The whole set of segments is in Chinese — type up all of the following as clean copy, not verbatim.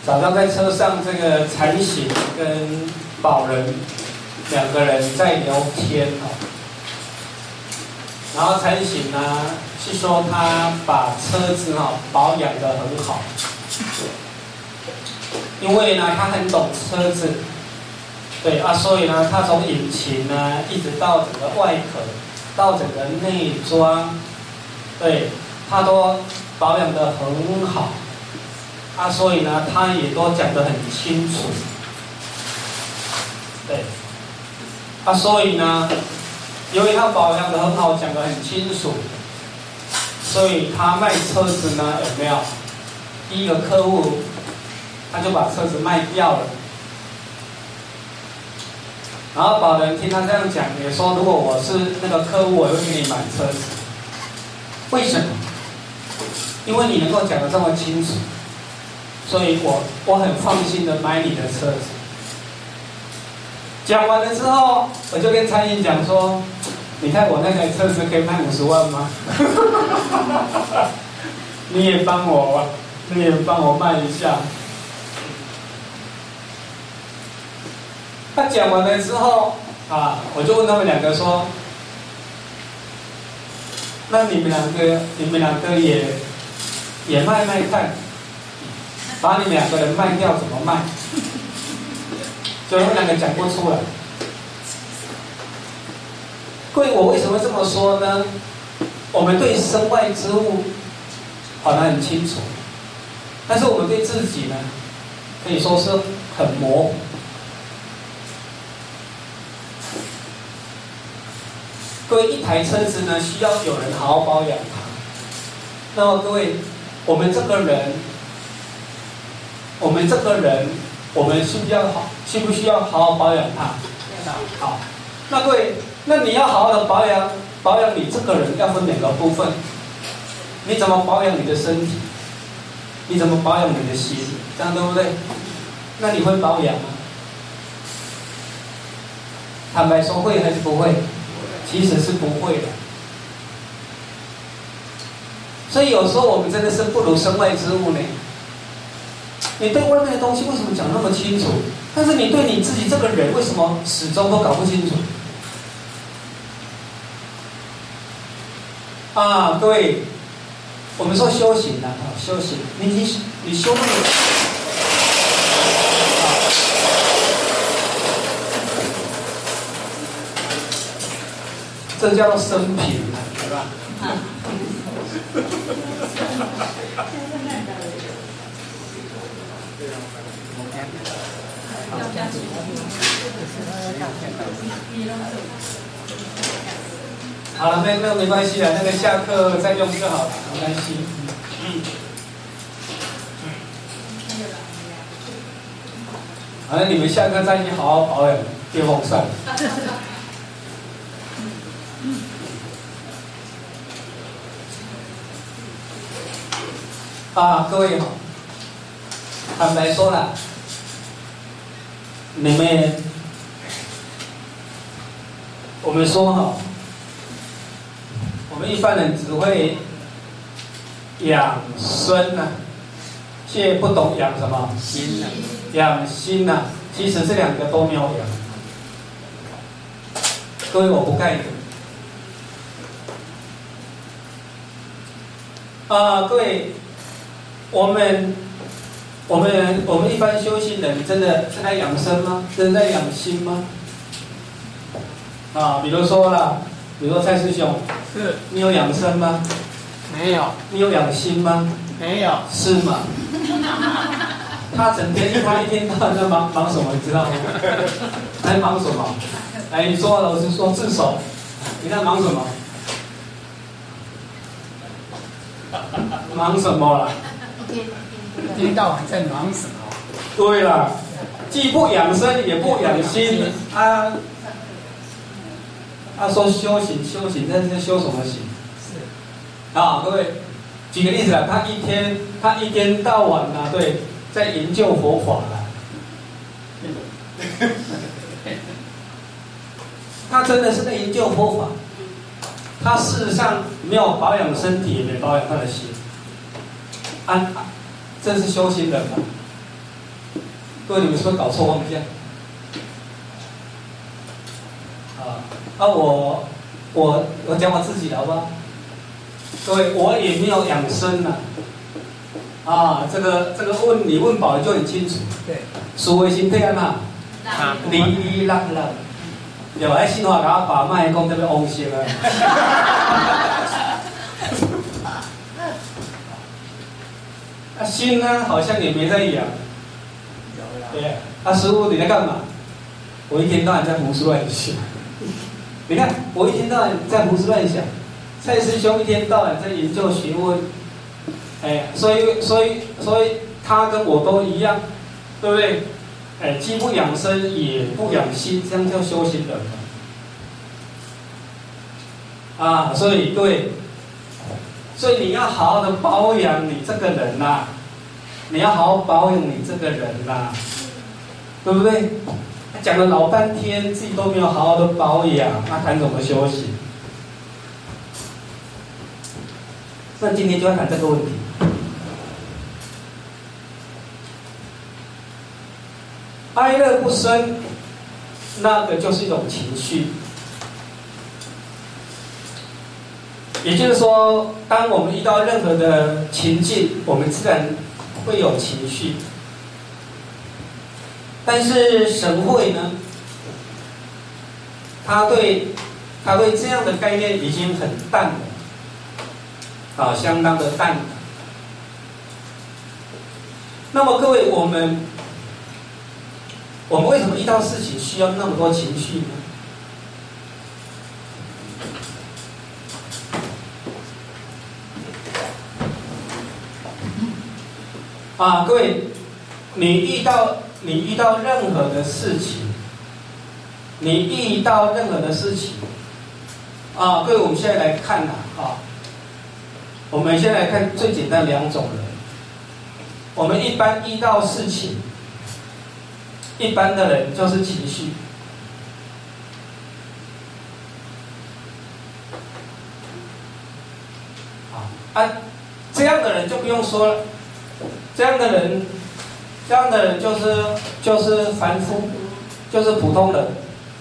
早上在车上，这个禅行跟宝人两个人在聊天哦。然后禅行呢是说他把车子保养得很好，因为呢他很懂车子，对啊，所以呢他从引擎呢一直到整个外壳，到整个内装，对他都保养得很好。啊，所以呢，他也都讲得很清楚，对，啊，所以呢，由于他保养得很好，讲得很清楚，所以他卖车子呢，有没有？第一个客户，他就把车子卖掉了。然后保人听他这样讲，也说，如果我是那个客户，我会给你买车子。为什么？因为你能够讲得这么清楚。所以我很放心的买你的车子。讲完了之后，我就跟餐饮讲说：“你看我那台车子可以卖50万吗？你也帮我卖一下。”他讲完了之后啊，我就问他们两个说：“那你们两个也卖卖看。”把你们两个人卖掉怎么卖？就他们两个讲不出来。各位，我为什么这么说呢？我们对身外之物好像很清楚，但是我们对自己呢，可以说是很模糊。各位，一台车子呢，需要有人好好保养它。那么各位，我们这个人，我们需不需要好好保养它？好。那各位，那你要好好的保养你这个人，要分两个部分。你怎么保养你的身体？你怎么保养你的心？这样对不对？那你会保养吗？坦白说，会还是不会？其实是不会的。所以有时候我们真的是不如身外之物呢。你对外面的东西为什么讲那么清楚？但是你对你自己这个人为什么始终都搞不清楚？啊，各位，我们说修行啊，修行，你修那么，这叫做生平啊，对吧？好了，那没关系了，那个下课再用就好了，没关系。好了，你们下课再去好好保养电风扇。啊，各位好，坦白说了，我们说哈，我们一般人只会养生呐，却不懂养什么心呐，养心呐，其实这两个都没有养。各位，我不盖的。各位，我们一般修行人真的是在养生吗？真的在养心吗？比如说蔡师兄， 是你有养生吗？ 没有。 你有养心吗？ 没有。 是吗？他整天一天到晚在忙什么，你知道吗？在忙什么？来，你说，老师说自首，你在忙什么？忙什么啦？ 一天到晚在忙什么？ 对了，既不养生也不养心啊！他说修行，但是修什么行？是啊，各位，举个例子啦，他一天到晚啊，对，在研究佛法啦。他真的是在研究佛法，他事实上没有保养身体，也没保养他的心。这是修行人吗？ 各位你们是不是搞错方向？我讲我自己的好不好？各位，我也没有养生呐。这个问你问饱了就很清楚。 对， 属为身体安那？哩哩啦啦。有爱新话给我爸妈讲这个翁性啊。心呢好像也没在养。 有啦。 对。师父你在干嘛？我一天到晚在胡思乱想。你看，我一天到晚在胡思乱想，蔡师兄一天到晚在研究学问，所以他跟我都一样，对不对？既不养生也不养心，这样叫修行人嘛。所以各位，所以你要好好的保养你这个人呐，你要好好保养你这个人呐，对不对？讲了老半天，自己都没有好好的保养，那谈怎么修行？那今天就要谈这个问题。哀乐不生，那个就是一种情绪。也就是说，当我们遇到任何的情境，我们自然会有情绪。但是神会呢，他对这样的概念已经很淡了，相当的淡了。那么各位，我们为什么遇到事情需要那么多情绪呢？各位，你遇到任何的事情，各位，我们现在来看我们先来看最简单两种人。我们一般遇到事情，一般的人就是情绪。这样的人就不用说了，这样的人就是凡夫，就是普通人。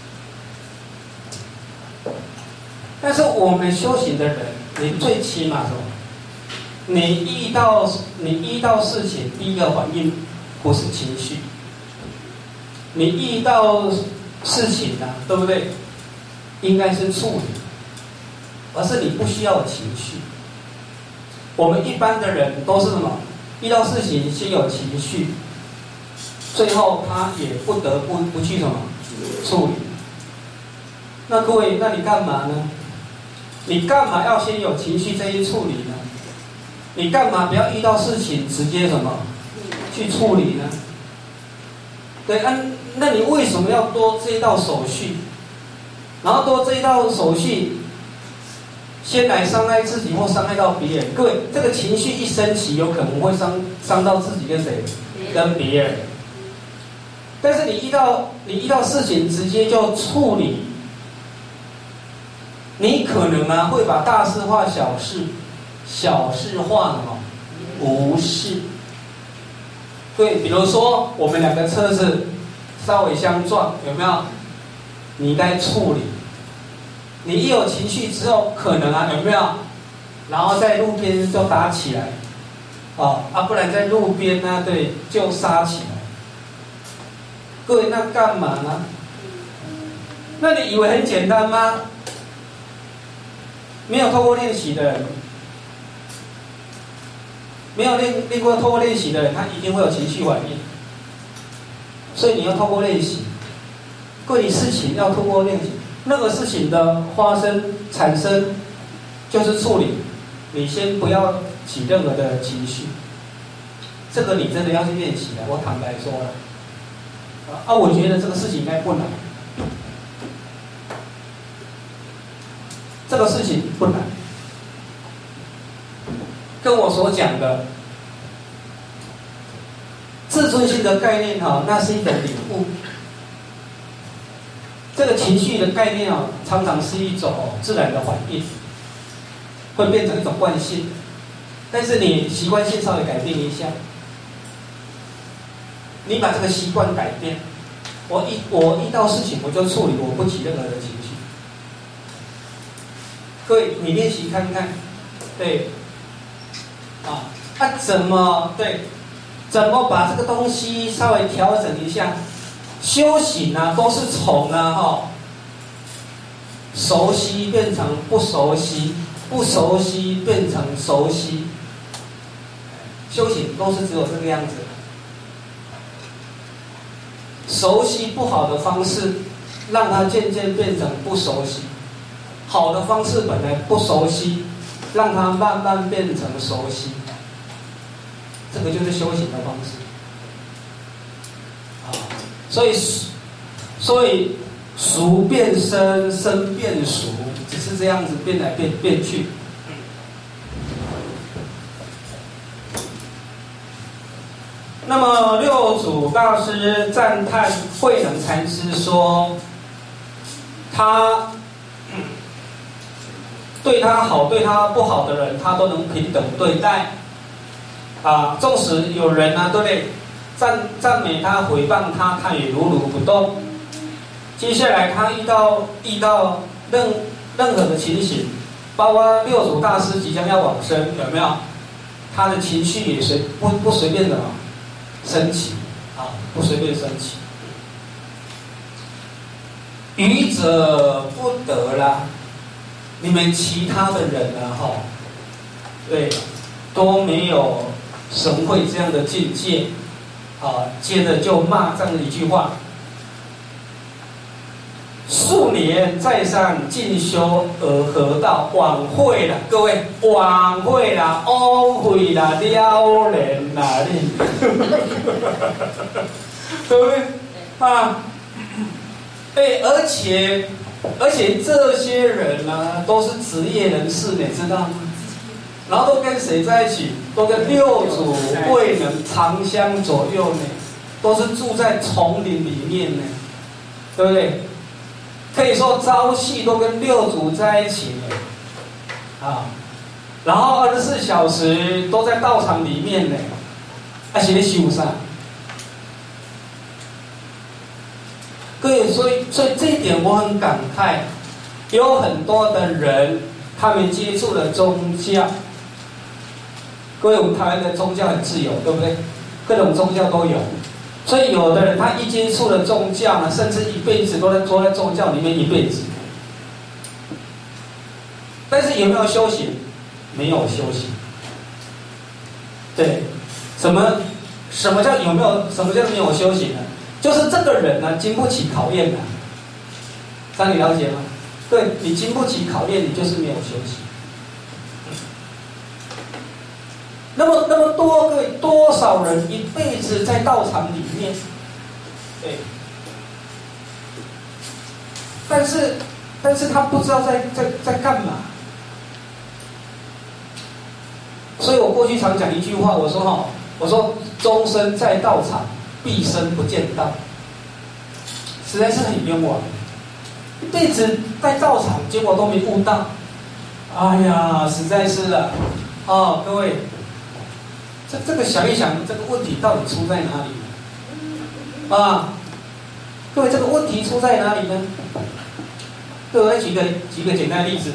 但是我们修行的人，你最起码什么？你遇到事情，第一个反应不是情绪。你遇到事情对不对？应该是处理，而是你不需要有情绪。我们一般的人都是什么？遇到事情先有情绪，最后他也不得不去什么处理。那各位，那你干嘛呢？你干嘛要先有情绪再去处理呢？你干嘛不要遇到事情直接什么去处理呢？对，那你为什么要多这一道手续？然后多这一道手续，先来伤害自己或伤害到别人。各位，这个情绪一升起，有可能会伤到自己跟谁？跟别人。但是你遇到事情直接就处理，你可能会把大事化小事，小事化什么？无事。对，比如说我们两个车子稍微相撞，有没有？你该处理。你一有情绪之后，可能有没有？然后在路边就打起来，不然在路边对，就杀起来。各位，那干嘛呢？那你以为很简单吗？没有透过练习的人，没有练过透过练习的人，他一定会有情绪反应。所以你要透过练习，各位，事情要透过练习。那个事情的发生、产生，就是处理。你先不要起任何的情绪，这个你真的要去练习的。我坦白说了，我觉得这个事情应该不难，这个事情不难，跟我所讲的自尊心的概念那是一种领悟。这个情绪的概念常常是一种自然的反应，会变成一种惯性。但是你习惯性稍微改变一下， 你把这个习惯改变。我遇到事情我就处理，我不起任何的情绪。各位，你练习看看，对，怎么把这个东西稍微调整一下？修行啊，都是从熟悉变成不熟悉，不熟悉变成熟悉。修行都是只有这个样子。熟悉不好的方式，让它渐渐变成不熟悉；好的方式本来不熟悉，让它慢慢变成熟悉。这个就是修行的方式。所以熟变生，生变熟，只是这样子变来变去。那么六祖大师赞叹慧能禅师说，他对他好对他不好的人，他都能平等对待。纵使有人对不对，赞美他、诽谤他，他也如如不动。接下来他遇到任何的情形，包括六祖大师即将要往生，有没有？他的情绪也不随便的升起，不随便升起。愚者不得啦，你们其他的人对，都没有神会这样的境界，接着就骂这样的一句话：数年再上进修而合道，晚会了，各位，晚会啦，误会啦，了然啦，你，对不对？而且这些人都是职业人士，你知道吗？然后都跟谁在一起？都跟六祖慧能长相左右呢，都是住在丛林里面呢，对不对？可以说朝夕都跟六祖在一起呢，然后24小时都在道场里面呢，是在修啥？各位，所以这一点我很感慨，有很多的人他们接触了宗教。各位，我们台湾的宗教很自由，对不对？各种宗教都有，所以有的人他一接触了宗教呢，甚至一辈子都在宗教里面一辈子。但是有没有修行？没有修行。对，什么叫有没有？什么叫没有修行呢？就是这个人呢，经不起考验的。这样你了解吗？对，你经不起考验，你就是没有修行。那么多少人一辈子在道场里面，对，但是他不知道在干嘛。所以我过去常讲一句话，我说终身在道场，毕生不见道，实在是很冤枉。一辈子在道场，结果都没悟道，哎呀，实在是的，各位。这个想一想，这个问题到底出在哪里呢？各位，这个问题出在哪里呢？对，我来举个简单的例子。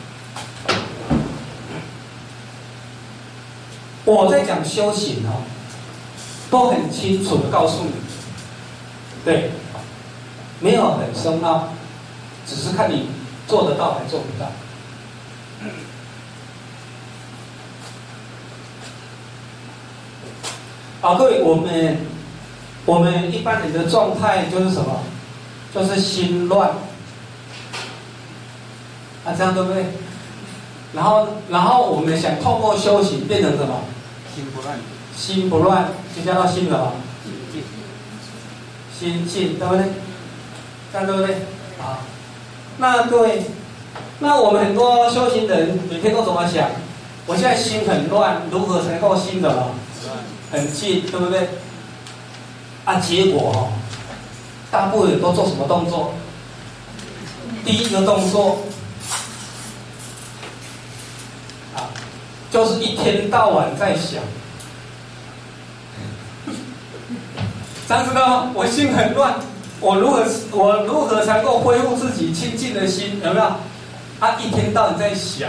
我在讲修行都很清楚的告诉你，对，没有很深奥，只是看你做得到还做不到。各位，我们一般人的状态就是什么？就是心乱，这样对不对？然后我们想透过修行变成什么？ 心不乱。 心不乱，就叫到心什么？心静，对不对？这样对不对？那各位，那我们很多修行人每天都怎么想？我现在心很乱，如何才够心什么？很静，对不对？结果大部分人都做什么动作？第一个动作就是一天到晚在想， 这样知道吗？我心很乱，我如何才能够恢复自己清净的心？有没有？啊，一天到晚在想，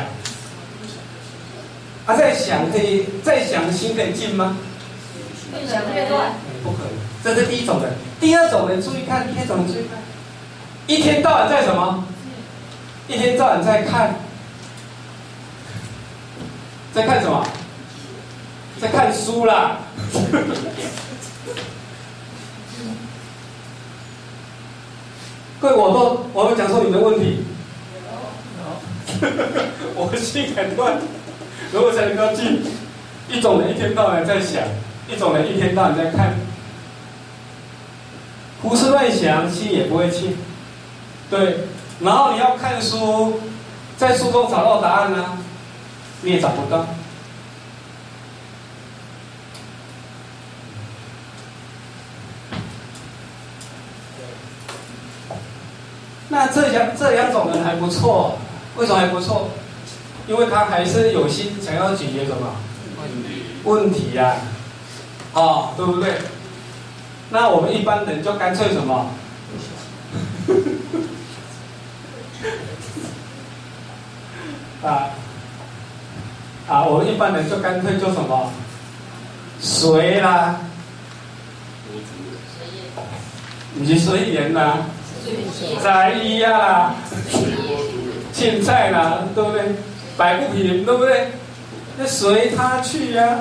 啊，在想可以，在想心可以静吗？ 越想越乱。 不可以，这是第一种人。第二种人注意看，第二种人注意看，一天到晚在什么？一天到晚在看，在看什么？在看书啦。各位，我有讲说你的问题。我心很乱，如果才能够静。一种人一天到晚在想，一种人一天到晚在看，胡思乱想，心也不会静。对，然后你要看书，在书中找到答案呢，你也找不到。那这两种人还不错，为什么还不错？因为他还是有心想要解决什么问题呀、哦，对不对？那我们一般人就干脆什么？我们一般人就干脆就什么随啦，不是随缘啦，在意啦，现在啦，对不对？摆不平，对不对？那随他去呀、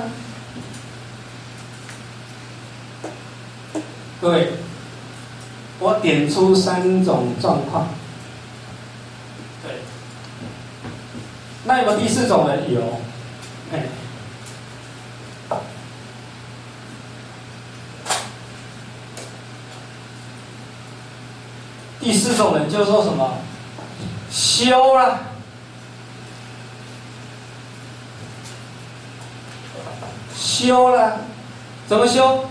对，我点出3种状况。对，那有没有第4种人？有，哎，第4种人就是说什么？修啦，修啦，怎么修？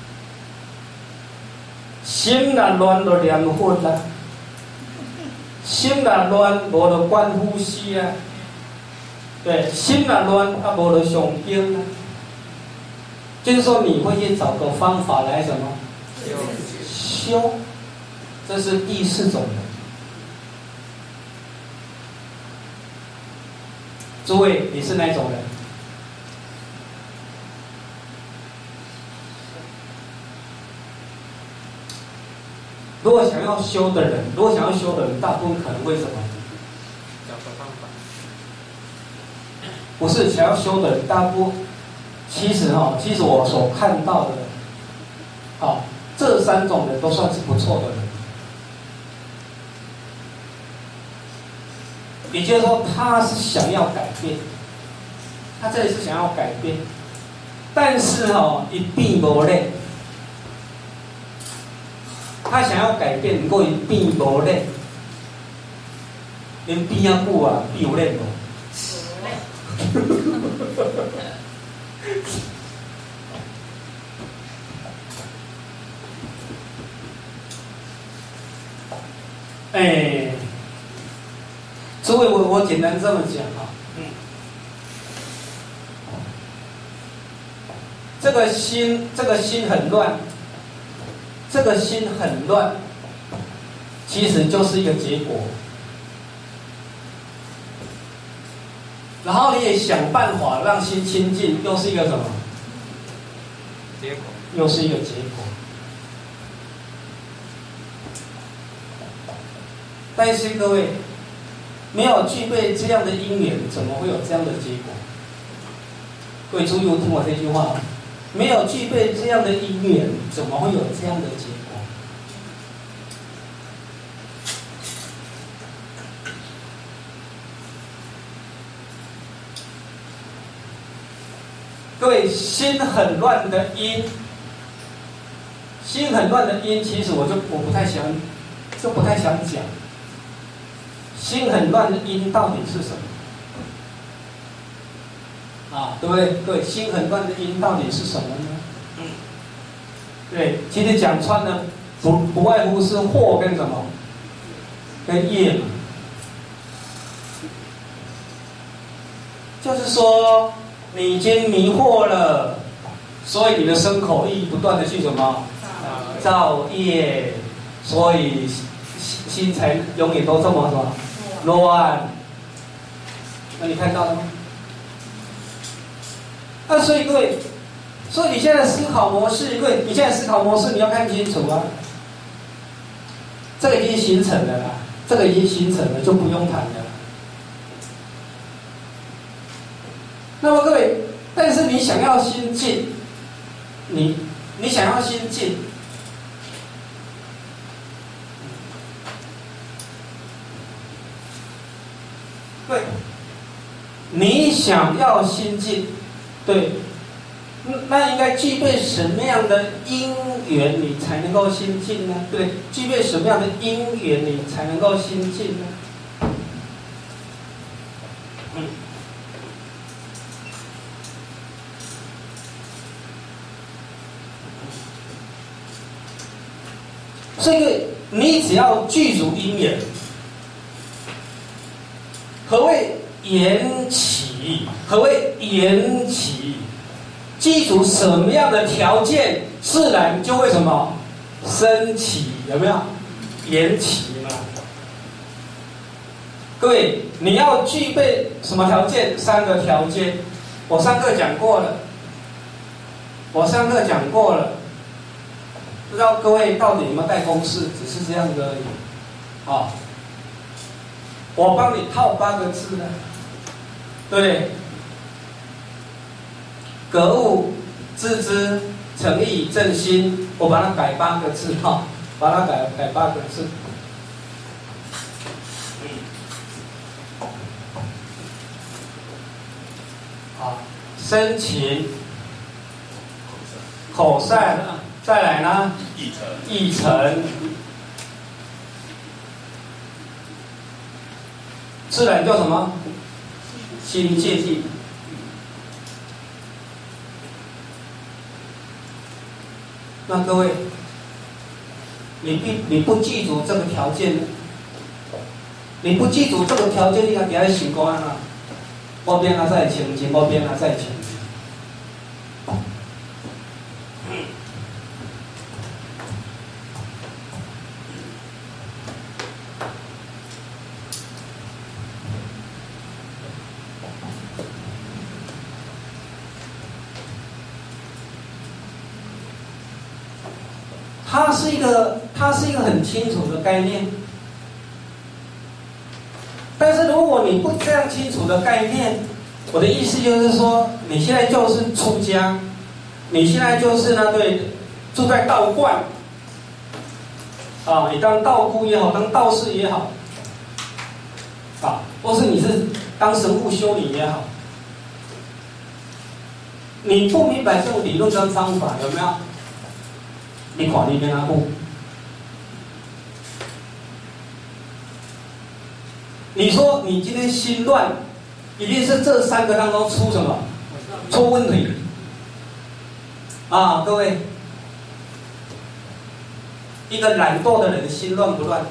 心若乱就念佛啦，心若乱无就观呼吸啊，对，心若乱啊无就上经啊，就是说你会去找个方法来什么修，这是第4种人。诸位，你是哪种人？如果想要修的人，大部分可能会什么？找个方法。不是想要修的人，大部分其实我所看到的，这3种人都算是不错的人。也就是说，他是想要改变，他这里是想要改变，但是一并无力。他想要改变，不过伊变无力，连变啊久啊，变有力无？诸位，我简单这么讲这个心很乱。这个心很乱，其实就是一个结果。然后你也想办法让心清净，又是一个什么结果？又是一个结果。但是各位没有具备这样的因缘，怎么会有这样的结果？各位注意听我这句话。没有具备这样的因缘，怎么会有这样的结果？各位，心很乱的因，其实我不太想讲。心很乱的因到底是什么？对不对？对，心很乱的因到底是什么呢？对，其实讲穿了，不外乎是惑跟什么，跟业嘛。就是说，你已经迷惑了，所以你的身口意不断的去什么造业，所以心才永远都这么什么乱。那你看到了吗？那所以各位，所以你现在思考模式，各位，你现在思考模式你要看清楚啊。这个已经形成了啦，这个已经形成了，就不用谈了。那么各位，但是你想要心静，你想要心静，对，你想要心静，对，那应该具备什么样的因缘，你才能够心静呢？对不对？具备什么样的因缘，你才能够心静呢？这个你只要具足因缘。何谓缘起？何谓缘起？记住什么样的条件，自然就会什么升起，有没有？缘起嘛。各位，你要具备什么条件？3个条件，我上课讲过了。不知道各位到底有没有带公式？只是这样子而已。哦，我帮你套8个字呢，对不对？格物、致知、诚意、正心，我把它改8个字哈，把它改8个字。好，深情、口善，再来呢？意诚，自然叫什么？心静。那各位，你不记住这个条件，你不记住这个条件，你要给他想过啊？我变啊再清净，我变啊再清净。它是一个很清楚的概念，但是如果你不这样清楚的概念，我的意思就是说，你现在就是出家，你现在就是呢，对，住在道观，啊，你当道姑也好，当道士也好，啊，或是你是当神父修女也好，你不明白这种理论跟方法，有没有？你看你跟他不？你说你今天心乱，一定是这3个当中出什么？出问题啊！各位，一个懒惰的人心乱不乱？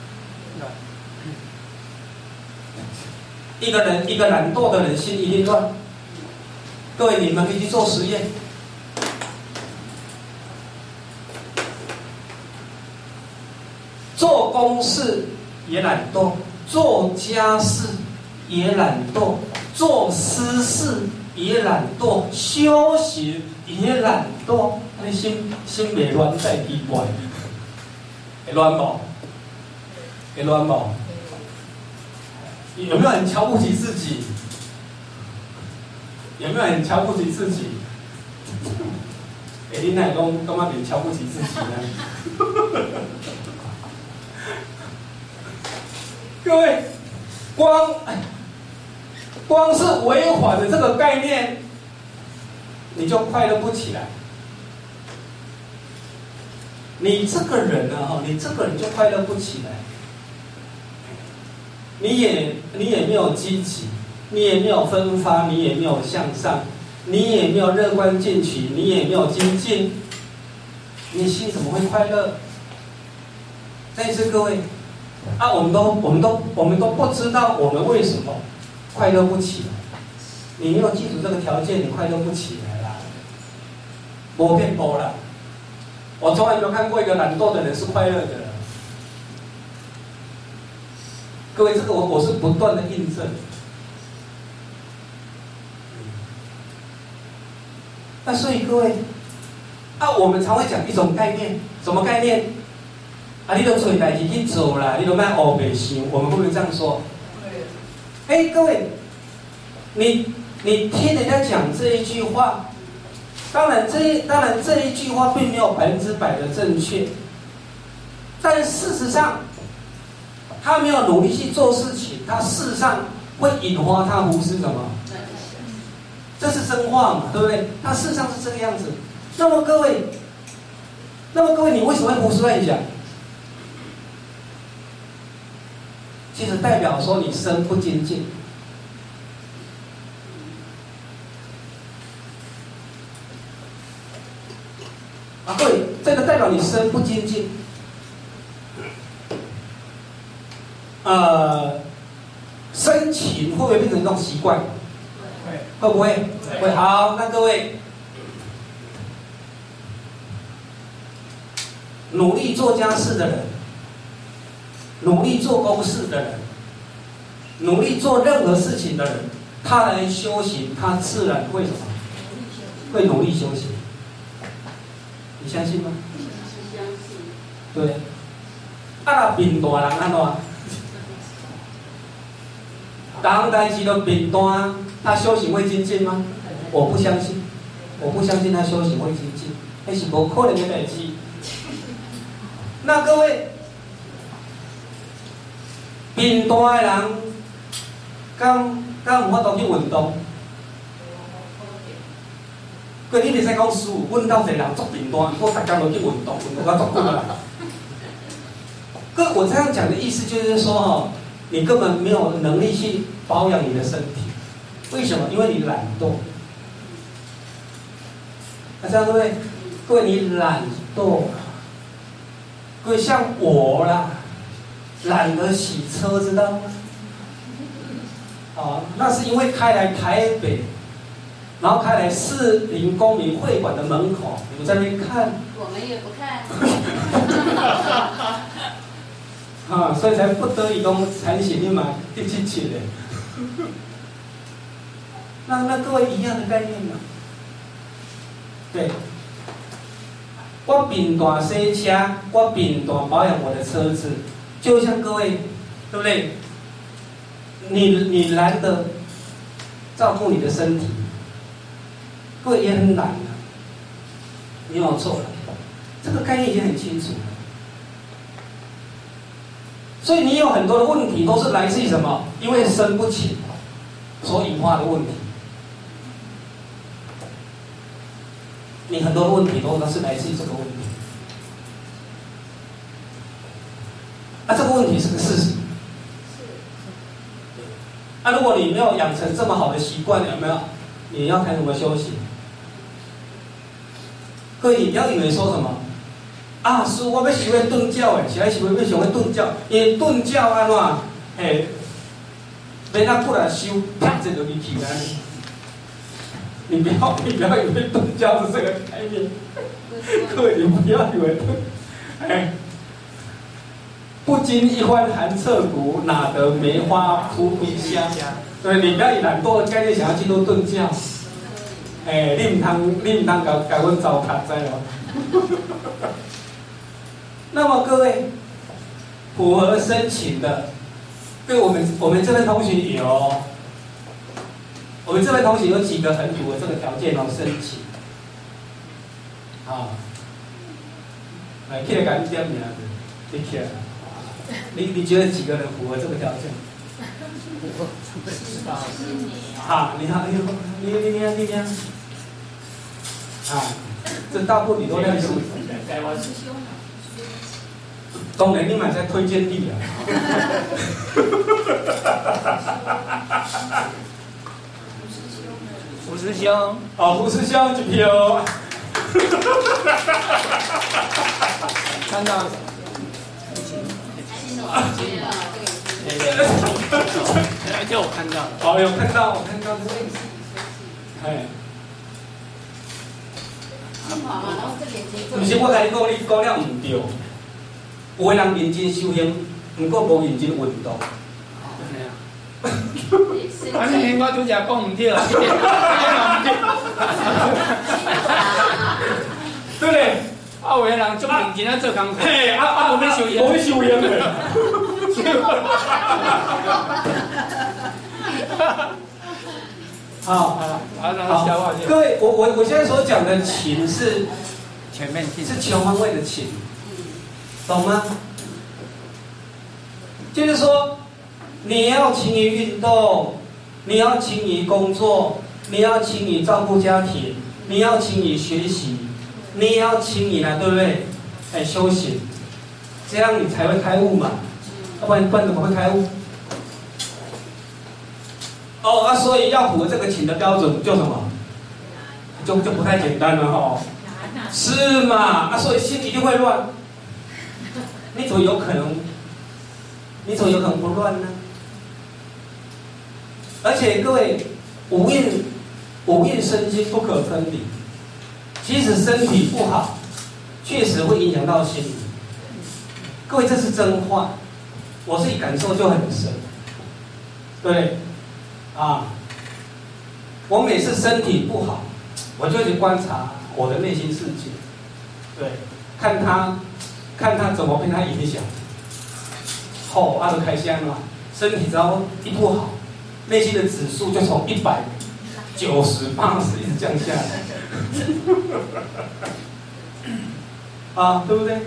一个懒惰的人心一定乱。各位，你们可以去做实验。做公事也懒惰，做家事也懒惰，做私事也懒惰，修行也懒惰。你心袂乱在奇怪，会乱不？会乱不？有没有很瞧不起自己？有没有很瞧不起自己？你哪讲干嘛别瞧不起自己呢？各位，光是违反的这个概念，你就快乐不起来。你这个人啊，你这个人就快乐不起来。你也没有积极，你也没有分发，你也没有向上，你也没有乐观进取，你也没有精进，你心怎么会快乐？但是各位。啊，我们都不知道我们为什么快乐不起来。你没有记住这个条件，你快乐不起来啦，没变波啦。 我从来没有看过一个懒惰的人是快乐的。各位，这个我是不断的印证。那所以各位，我们常会讲一种概念，什么概念？你都找代志去做啦，你都卖黑白想，我们会不会这样说？各位，你听人家讲这一句话，当然这一句话并没有100%的正确，但事实上，他没有努力去做事情，他事实上会引发他胡思什么？这是真话嘛，对不对？他事实上是这个样子。那么各位，你为什么会胡思乱想？其实代表说你身不精进。各位，这个代表你身不精进。深情会不会变成一种习惯？会不会？会。好，那各位，努力做家事的人，努力做公事的人，努力做任何事情的人，他来修行，他自然会什么？会努力修行。你相信吗？相信。对。面大人安怎？当代志都面大，他修行会精进吗？我不相信，我不相信他修行会精进，那是不可能的代志。那各位，面大的人，敢有法度去运动？各位，你袂使讲师傅，阮兜一个人足面大，我大家都去运动，运动到足久啦。各位，我这样讲的意思就是说，你根本没有能力去保养你的身体。为什么？因为你懒惰。这样对不对？各位，你懒惰。各位，像我啦，懒得洗车，知道吗？那是因为开来台北，然后开来士林公民会馆的门口，你们在那边看。 我们也不看。 所以才不得已讲产险你买第7期的。那各位一样的概念嘛？对。我面大洗车，我面大保养我的车子，就像各位，对不对？你懒得照顾你的身体，各位也很懒的，你有错了。这个概念已经很清楚了。所以你有很多的问题都是来自于什么？因为身不勤所引发的问题。你很多的问题都是来自于这个问题。这个问题是个事实。如果你没有养成这么好的习惯，有没有？你要谈什么修行？各位，你不要以为说什么。师父，我要学会顿教诶，是要学会顿教。因为顿教安怎？别那过来修，啪这就离去了。你不要以为顿教是这个概念。各位，你不要以为不经一番寒彻骨，哪得梅花扑鼻香？对，你不要以懒惰的概念想要进入顿教。你唔通甲阮糟蹋知哦。那么各位，符合申请的，对我们这位同学有，我们这位同学有几个很符合这个条件申请。来，起来赶紧点名，你起来。你觉得几个人符合这个条件？你好，这大部分你都认识。当然，你嘛在推荐你啊。 胡师兄， 胡师兄一票。 看到。就我看到。有看到，我看到。 精华嘛，然后这个眼睛。 不是我甲你讲，你讲了唔对。有的人认真修行，不过无认真运动。 反正我拄则讲唔对， 对不对？ 啊，有的人足认真啊做工课， 嘿， 无要修烟， 无要修烟的。好，各位，我现在所讲的勤是前面是全方位的勤，懂吗？就是说，你要勤于运动，你要勤于工作，你要勤于照顾家庭，你要勤于学习，你也要勤于对不对？修行，这样你才会开悟嘛，要不然怎么会开悟？所以要符合这个勤的标准，就什么？就不太简单了哈。是嘛？所以心一定会乱。你怎么有可能不乱呢？而且各位，五蕴身心不可分离。即使身体不好，确实会影响到心理。各位，这是真话，我自己感受就很深，对不对？我每次身体不好，我就去观察我的内心世界，对，看他怎么被他影响。就开心了，身体只要一不好，内心的指数就从190、80一直降下来，对不对？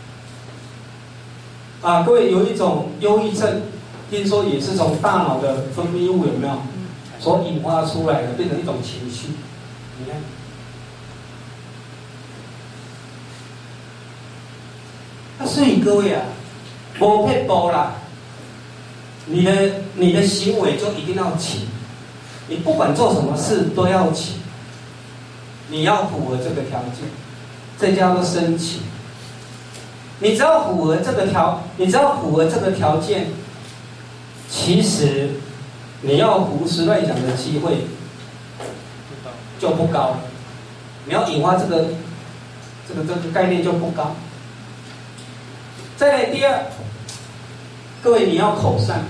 各位有一种忧郁症，听说也是从大脑的分泌物有没有所引发出来的，变成一种情绪。你看，所以各位无撇步啦，你的行为就一定要勤，你不管做什么事都要勤，你要符合这个条件，这叫做身勤。你只要符合这个条件，其实你要胡思乱想的机会就不高了，你要引发这个概念就不高。再来第二，各位你要口善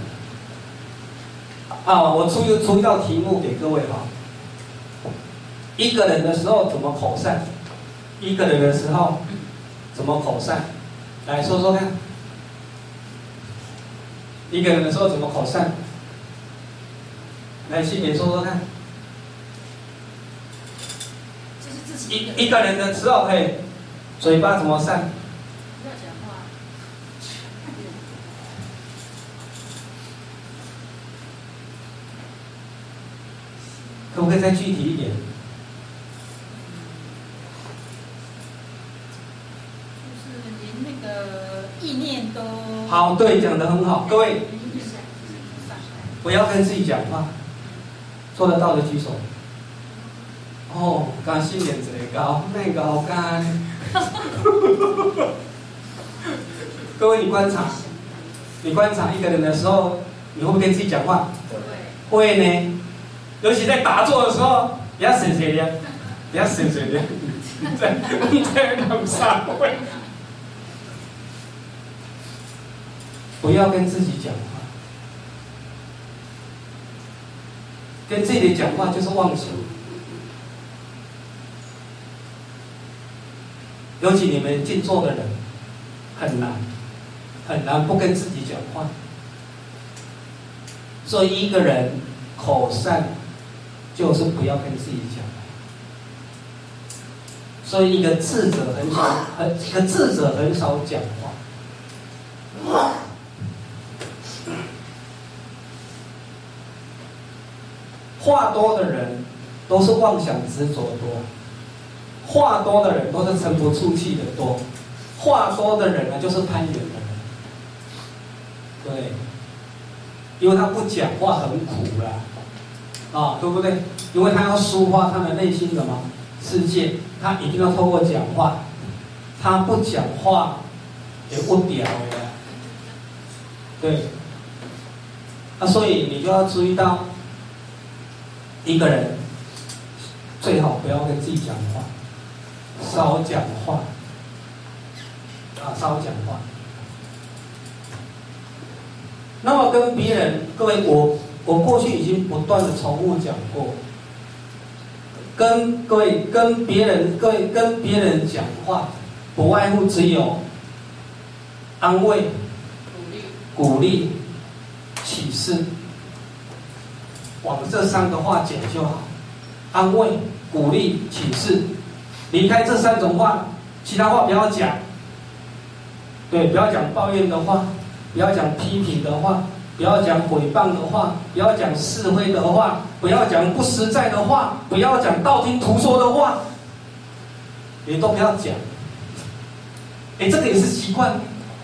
我出一道题目给各位一个人的时候怎么口善？一个人的时候怎么口善？来说说看，一个人的时候怎么口善？来，新年说说看。一个人的时候，嘴巴怎么善？ 不要讲话。 可不可以再具体一点？ 意念都好，对，讲得很好，各位不要跟自己讲话，做得到的举手。刚新年最高，那个好干。各位，你观察一个人的时候，你会不会跟自己讲话？会呢，尤其在打坐的时候，不要省水的，不要省水的，在两三会。不要跟自己讲话，跟自己讲话就是妄想。尤其你们静坐的人，很难不跟自己讲话。所以一个人口善，就是不要跟自己讲话。所以一个智者很少讲话。话多的人都是妄想执着多，话多的人都是沉不住气的多，话多的人呢就是攀缘的人，对，因为他不讲话很苦啦，对不对？因为他要抒发他的内心什么世界，他一定要透过讲话，他不讲话也不屌的，对，所以你就要注意到。一个人最好不要跟自己讲话， 少讲话，少讲话。那么跟别人，各位，我过去已经不断的重复讲过，跟别人讲话，不外乎只有安慰、鼓励、启示，往这3个话讲就好。安慰、鼓励、启示，离开这3种话，其他话不要讲。对，不要讲抱怨的话，不要讲批评的话，不要讲诽谤的话，不要讲是非的话，不要讲不实在的话，不要讲道听途说的话，你都不要讲。这个也是习惯，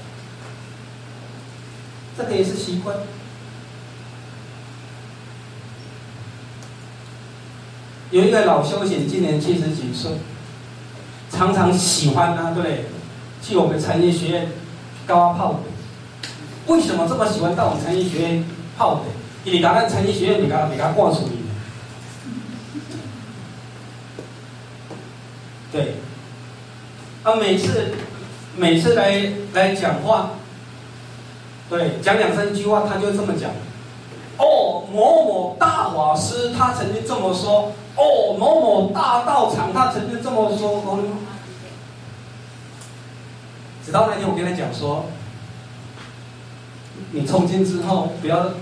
这个也是习惯。有一个老修行，今年70几岁，常常喜欢对不对？去我们禅意学院高泡的。为什么这么喜欢到我们禅意学院泡的？因为咱禅意学院给他灌输的。对，每次来讲话，对，讲2、3句话，他就这么讲。哦，某某大法师他曾经这么说。哦，某某大道场他曾经这么说。直到那天我跟他讲说，你从今之后不要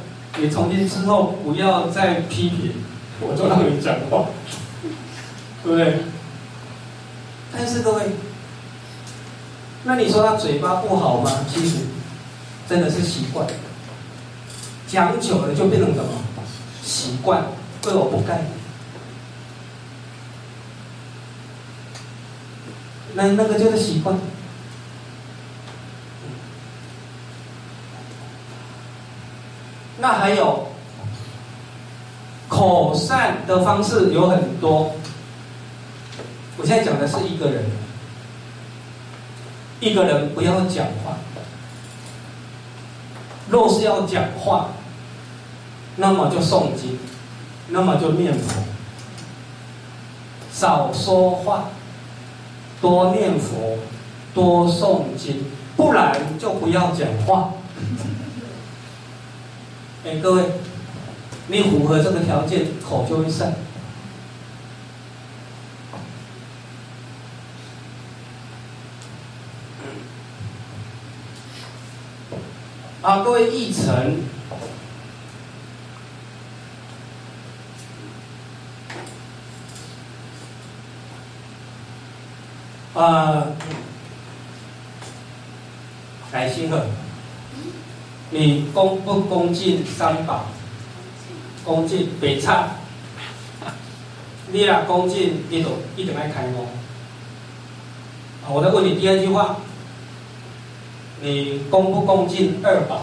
再批评，我就让你讲话，对不对？但是各位，那你说他嘴巴不好吗？其实真的是习惯，讲久了就变成什么？习惯，对我不该。那个就是习惯。那还有口善的方式有很多。我现在讲的是一个人，一个人不要讲话。若是要讲话，那么就诵经，那么就念佛，少说话，多念佛，多诵经，不然就不要讲话。各位，你符合这个条件，口就会善。各位议程，来星河。你恭不恭敬3宝？恭敬，袂差。你若恭敬，你就一定爱开悟。我再问你第2句话，你恭不恭敬2宝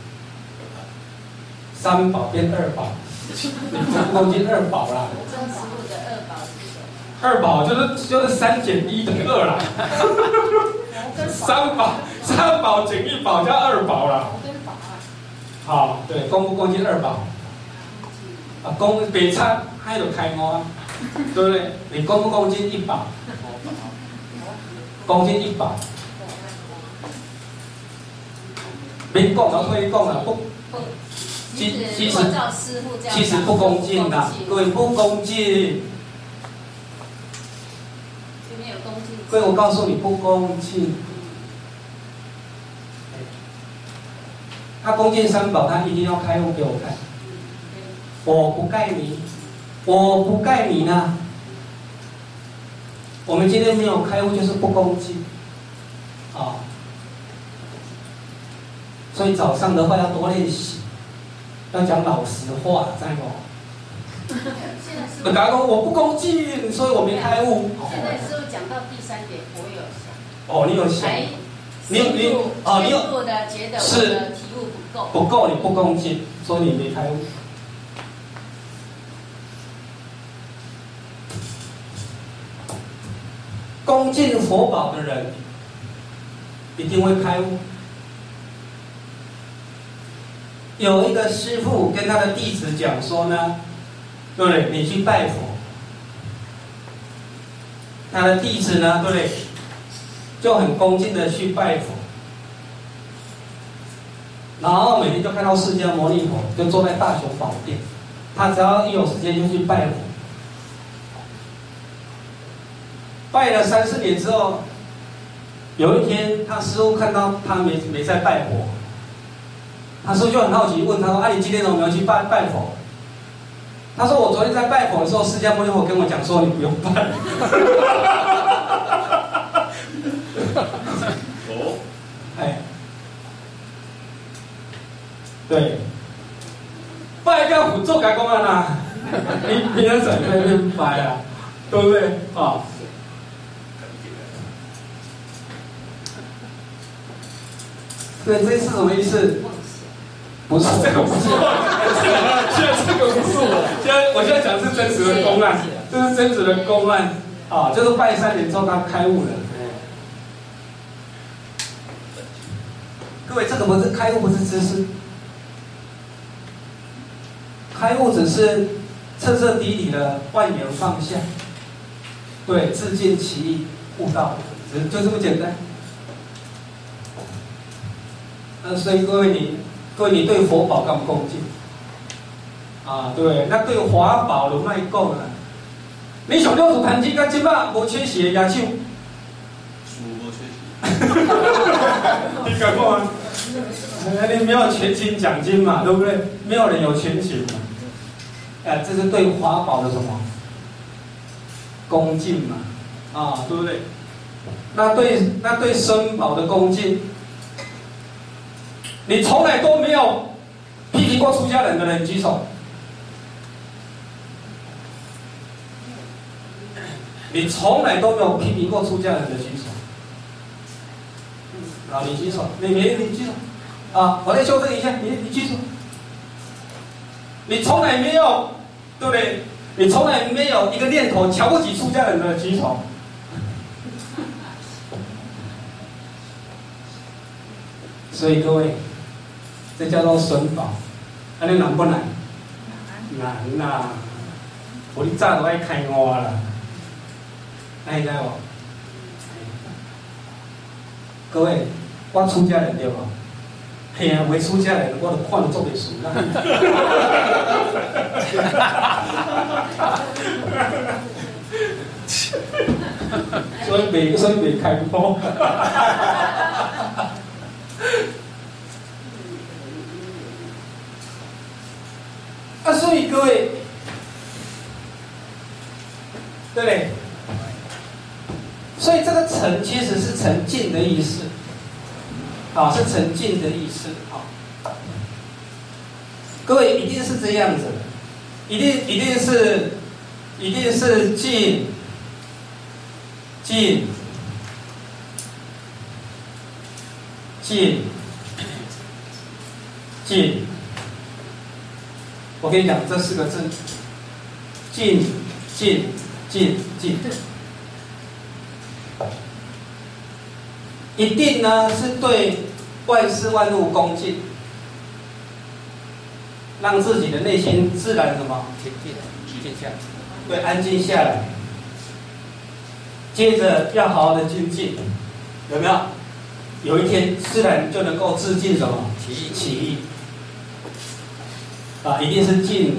？3宝变2宝，你恭不恭敬2宝啦？ 真实物的2宝是什么？ 2宝就是3减1等于2啦。3宝减1宝叫2宝啦。好，对，恭不恭敬2宝？恭袂差，还就开悟，对不对？你恭不恭敬1宝？恭敬1宝。别讲了，可以讲了，不，其实不恭敬的，各位不恭敬。各位，我告诉你，不恭敬。他恭敬3宝，他一定要开悟给我看。我不盖你，我不盖你呢。我们今天没有开悟，就是不恭敬。所以早上的话要多练习，要讲老实话，知道不？我刚刚我不恭敬，所以我没开悟。 现在师父讲到第3点，我有想。 你有想？你有的觉得我的体悟不够，你不恭敬，所以你没开悟。恭敬佛宝的人，一定会开悟。有一个师父跟他的弟子讲说呢，对不对？你去拜佛， 他的弟子呢，对不对？就很恭敬的去拜佛，然后每天就看到释迦牟尼佛就坐在大雄宝殿，他只要一有时间就去拜佛。拜了3、4年之后，有一天他师父看到他没在拜佛，他师父就很好奇问他说：“啊，你今天怎么没有去拜佛？”他说：“我昨天在拜佛的时候，释迦牟尼佛跟我讲说你不用拜。” 哦， 哎，对，拜个佛做改公安啦，你平常怎么拜啊？对不对？啊。对，这是什么意思？不是这个，不是，现在这个不是我，我现在讲的是真实的公案，这是真实的公案啊，就是拜3年之后他开悟了。各位，这个不是开悟，不是知识，开悟只是彻彻底底的万缘放下，对，自尽其意，悟道，就这么简单。所以各位你对佛宝敢不恭敬？啊，对，那对华宝就卖讲啦。你上了有谈钱，到即摆无缺席的野手， 无缺席。 你敢讲啊？你没有全勤奖金嘛，对不对？没有人有全勤嘛。这是对华宝的什么恭敬嘛？啊，对不对？那对僧宝的恭敬。你从来都没有批评过出家人的人举手。你从来都没有批评过出家人的举手。啊，你举手，你举手。啊，我再修正一下，你举手。你从来没有，对不对？你从来没有一个念头瞧不起出家人的举手。所以各位。这叫做孙宝，你难不难？难啦！我你早都爱开我啦，你知无？各位，我出家人对无？嘿啊，未出家人，我就看做袂顺啦。所以未开播。所以各位，对不对？所以这个沉其实是沉静的意思，啊，是沉静的意思，啊。各位一定是这样子的，一定是静，我跟你讲，这4个字，静，一定呢是对万事万物恭敬，让自己的内心自然什么平静下来，对，安静下来。接着要好好的精进，有没有？有一天自然就能够自尽什么起义。啊，一定是静。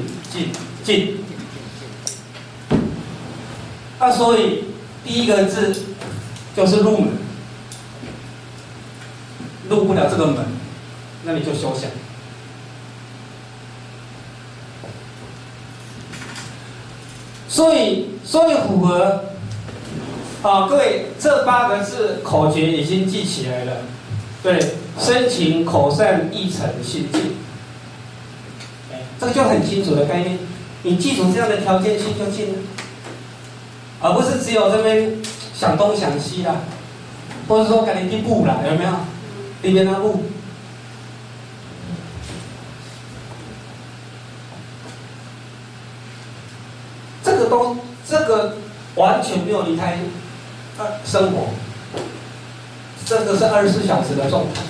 所以第一个字就是入门，入不了这个门，那你就休想。所以符合各位这8个字口诀已经记起来了，对，深情口善意诚心静。这个就很清楚的概念，你记住这样的条件，心就静了，而不是只有这边想东想西啦，或者说赶紧去步啦，有没有？里边的步，这个完全没有离开生活，这个是24小时的状态。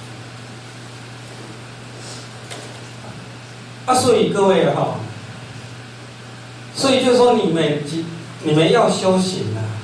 所以各位所以就是说你们要修行啊。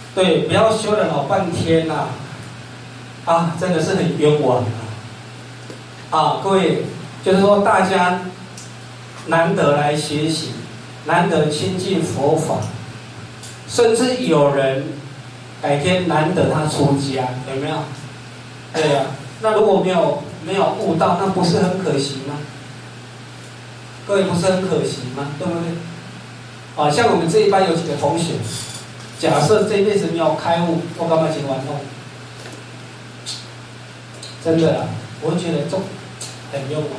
对，不要修了老半天呐、真的是很冤枉各位，就是说大家难得来学习，难得亲近佛法，甚至有人改天难得他出家，有没有？对呀、那如果没有悟到，那不是很可惜吗？各位不是很可惜吗？对不对？像我们这一班有几个同学，假设这辈子没有开悟，我干嘛请完哦？真的我觉得很冤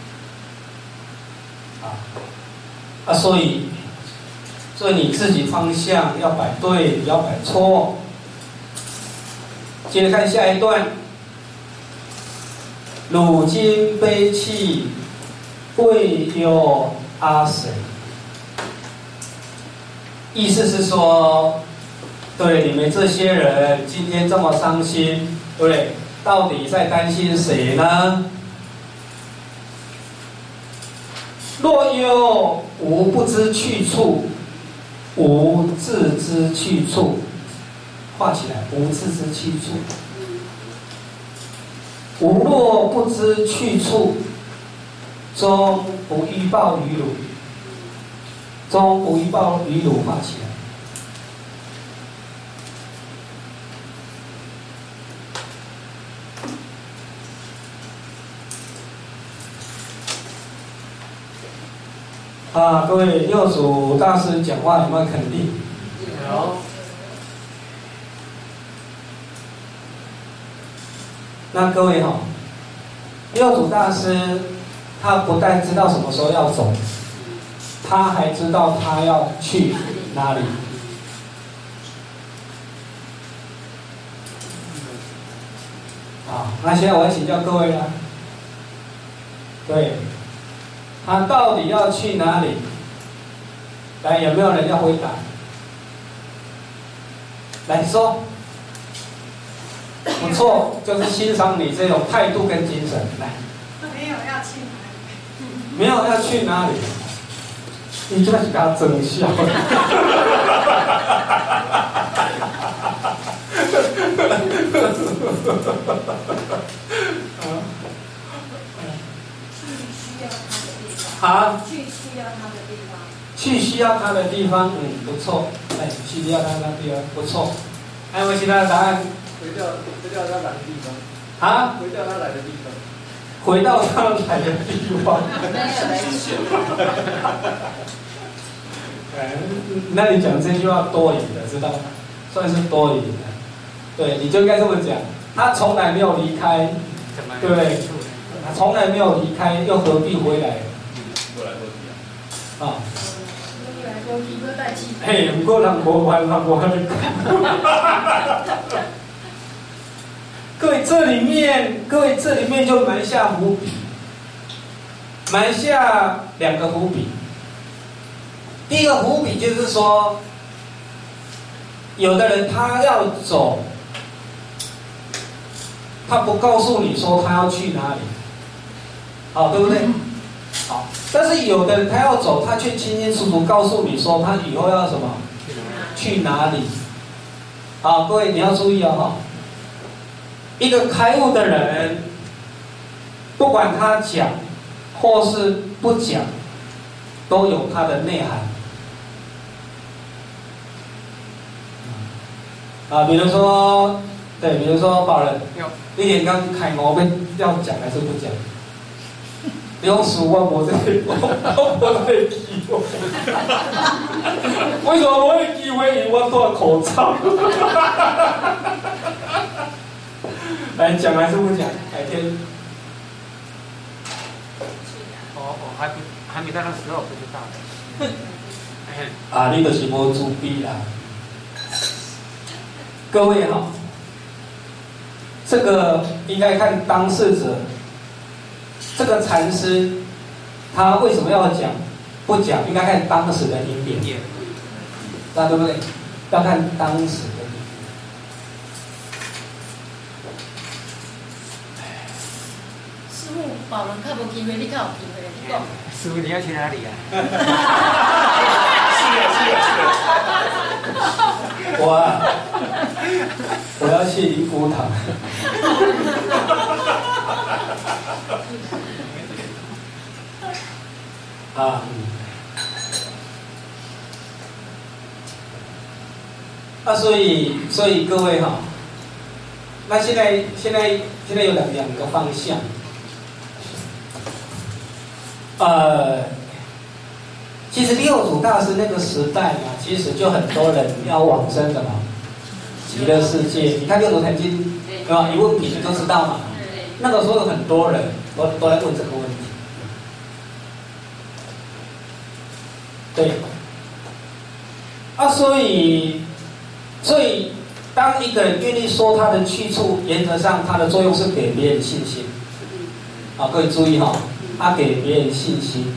枉所以你自己方向要摆对，不要摆错。接着看下一段，汝今悲泣，为忧阿谁？意思是说，对你们这些人今天这么伤心，对不对？到底在担心谁呢？若忧无不知去处，无自知去处，画起来，无自知去处。吾若不知去处，终不依报于汝。终不依报于汝，画起来。各位六祖大师讲话有没有肯定？ 有。 那各位六祖大师他不但知道什么时候要走，他还知道他要去哪里。那现在我要请教各位了，对，他到底要去哪里？来，有没有人要回答？来说。不错，就是欣赏你这种态度跟精神。来， 没有要去哪里？ 没有要去哪里？你就是给他真笑。 去需要他的地方。 去需要他的地方，不错。去需要他的地方，不错。还有没有其他的答案？ 回到他来的地方。回到他来的地方。 回到他来的地方。那你讲这句话多余的，知道吗？算是多余的。对，你就应该这么讲。他从来没有离开，对不对？他从来没有离开，又何必回来？ 过来过去啊。 嘿， 不过人无烦，人无你各位这里面就埋下伏笔，埋下2个伏笔。第一个伏笔就是说，有的人他要走，他不告诉你说他要去哪里，对不对？但是有的人他要走，他却清清楚楚告诉你说他以后要什么，去哪里。各位你要注意一个开悟的人，不管他讲或是不讲，都有他的内涵。比如说宝仁，你连刚开悟要讲还是不讲？用数我没这机会，为什么我有机会？因为我戴口罩。来讲还是不讲？改天。 还没到那时候，不知道。 你就是无自闭啦。各位这个应该看当事者。这个禅师他为什么要讲？不讲应该看当时的因缘，对不对？要看当时的因缘。 师父，宝人较无机会，你较有机会，你讲。 师父，你要去哪里啊？ 我要去灵骨塔。啊，所以各位哈，那现在有两个方向，其实六祖大师那个时代嘛，其实就很多人要往生的嘛，极乐世界。你看六祖坛经，对吧？一问品就知道嘛。那个时候有很多人都来问这个问题。对，所以当一个人愿意说他的去处，原则上它的作用是给别人信心。各位注意哈，他给别人信心。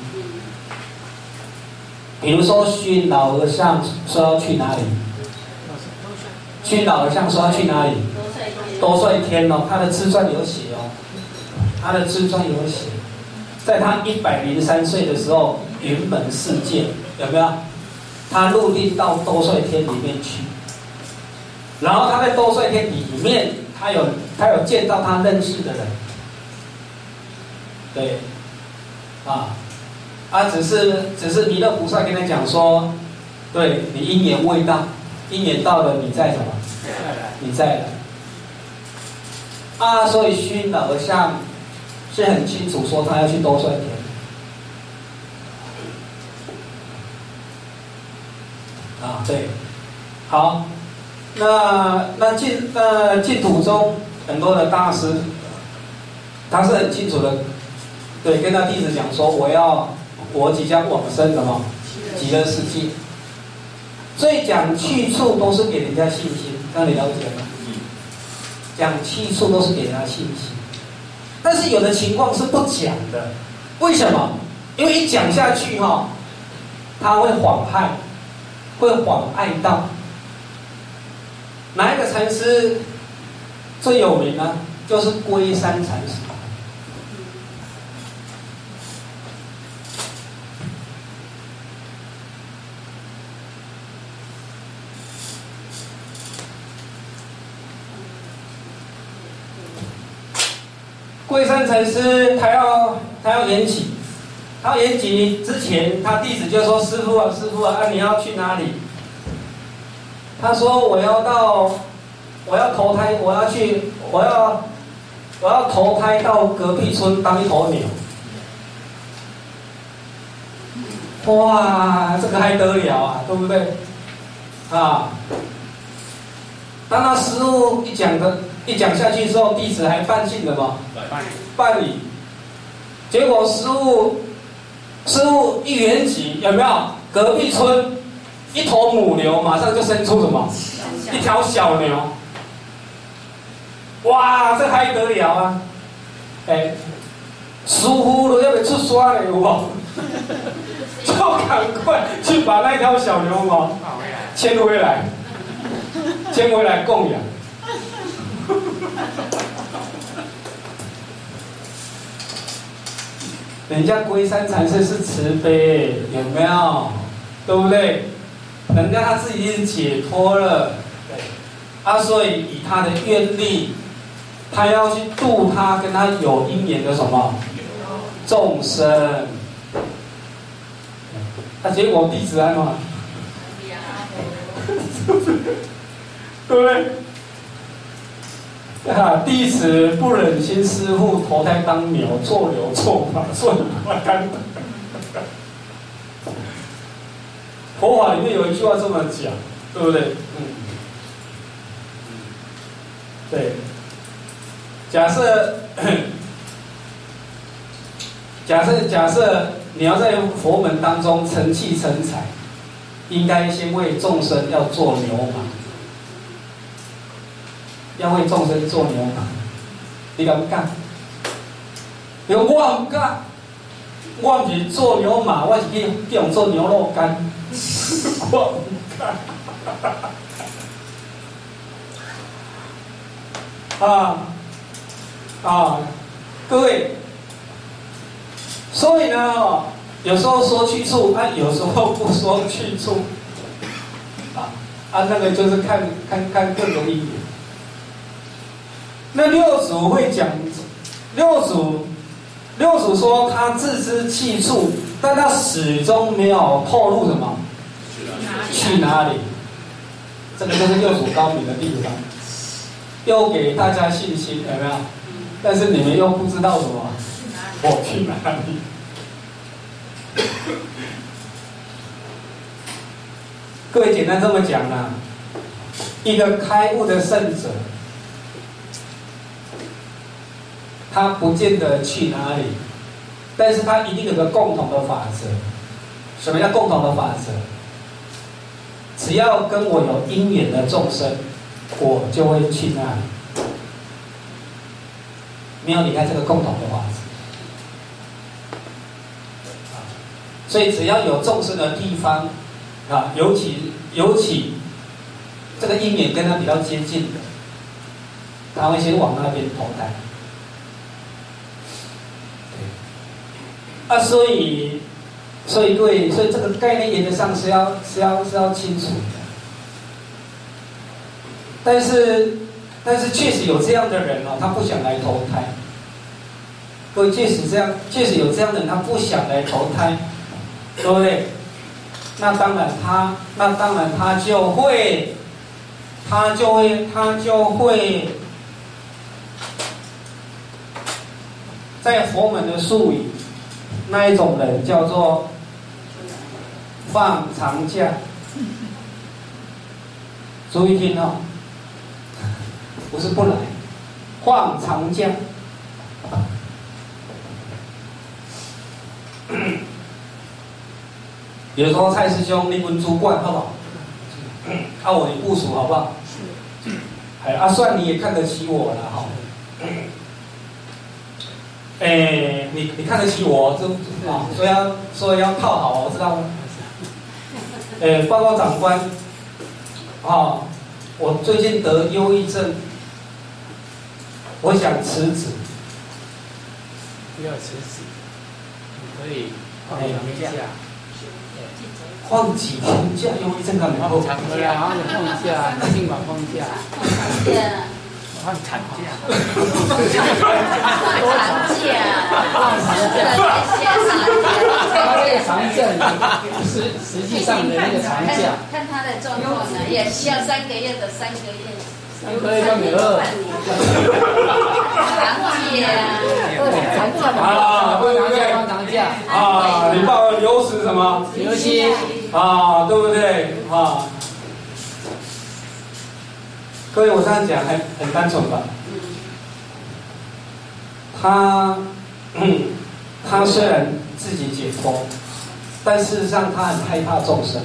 比如说虚老和尚说要去哪里？虚老和尚说要去哪里？多帅天哦，他的自传有写哦，他的自传有写，在他103岁的时候，云门事件有没有？他入定到多帅天里面去，然后他在多帅天里面，他有见到他认识的人，对，只是弥勒菩萨跟他讲说，对你因缘未到，因缘到了，你再什么？你再来。所以虚老和尚是很清楚说他要去多帅天。对，好，那净土中很多的大师，他是很清楚的，对，跟他弟子讲说，我即将往生什么极乐世界，所以讲去处都是给人家信心，让你了解吗？讲去处都是给人家信心，但是有的情况是不讲的，为什么？因为一讲下去他会妨害。会妨碍到哪一个禅师最有名呢？就是龟山禅师。龟山禅师他要圆寂。他圆寂之前，他弟子就说：“师父啊，你要去哪里？”他说：“我要投胎，我要投胎到隔壁村当一头牛。”哇，这个还得了啊，对不对？当他师父一讲下去之后，弟子还半信了嘛？半理。结果师父一圆寂，有没有？隔壁村一头母牛马上就生出什么？一条小牛。哇，这还得了啊！师父都要被出刷了，有无？就赶快去把那条小牛牵回来供养。人家龟山禅师是慈悲，有没有？对不对？人家他自己已经解脱了，对。所以以他的愿力，他要去度他跟他有因缘的什么众生。结果弟子安嘛，对不对？弟子不忍心师父投胎当牛，做牛做马，所以不甘。佛法里面有一句话这么讲，对不对？对。假设你要在佛门当中成器成才，应该先为众生要做牛马。要为众生做牛马，你敢不干？你说我不干，我不是做牛马，我是叫人做牛肉干，我不干。各位，所以呢，有时候说去处，有时候不说去处， 那个就是看各个因缘。那六祖会讲，六祖说他自知其处，但他始终没有透露什么去哪里。这个就是六祖高明的地方，又给大家信心，有没有？但是你们又不知道什么，我去哪里？各位简单这么讲啊，一个开悟的圣者，他不见得去哪里，但是他一定有个共同的法则。什么叫共同的法则？只要跟我有因缘的众生，我就会去那里，没有离开这个共同的法则。所以只要有众生的地方，啊，尤其这个因缘跟他比较接近的，他会先往那边投胎。所以各位，所以这个概念原则上是要清楚的。但是确实有这样的人他不想来投胎。各位确实有这样的人，他不想来投胎，对不对？那当然他就会在佛门的术语，那一种人叫做放长假。注意听哦，不是不来，放长假。比如说蔡师兄，你问主管好不好？我你部署好不好？算你也看得起我了哈。你看得起我，所以要套好，我知道吗？报告长官，我最近得忧郁症，我想辞职。 不要辞职，你可以放长假。 放几天假？忧郁症干嘛？ 放长假，然后你放假，你尽管放假。放产假。 放长假。 实际上的那个长假。 看他的状况呢，也需要3个月的3个月。 3个月就没了。 长假。 对不对？ 放长假。 你报了流时什么？ 流息。 对不对？各位，我这样讲很单纯吧？他虽然自己解脱，但事实上他很害怕众生。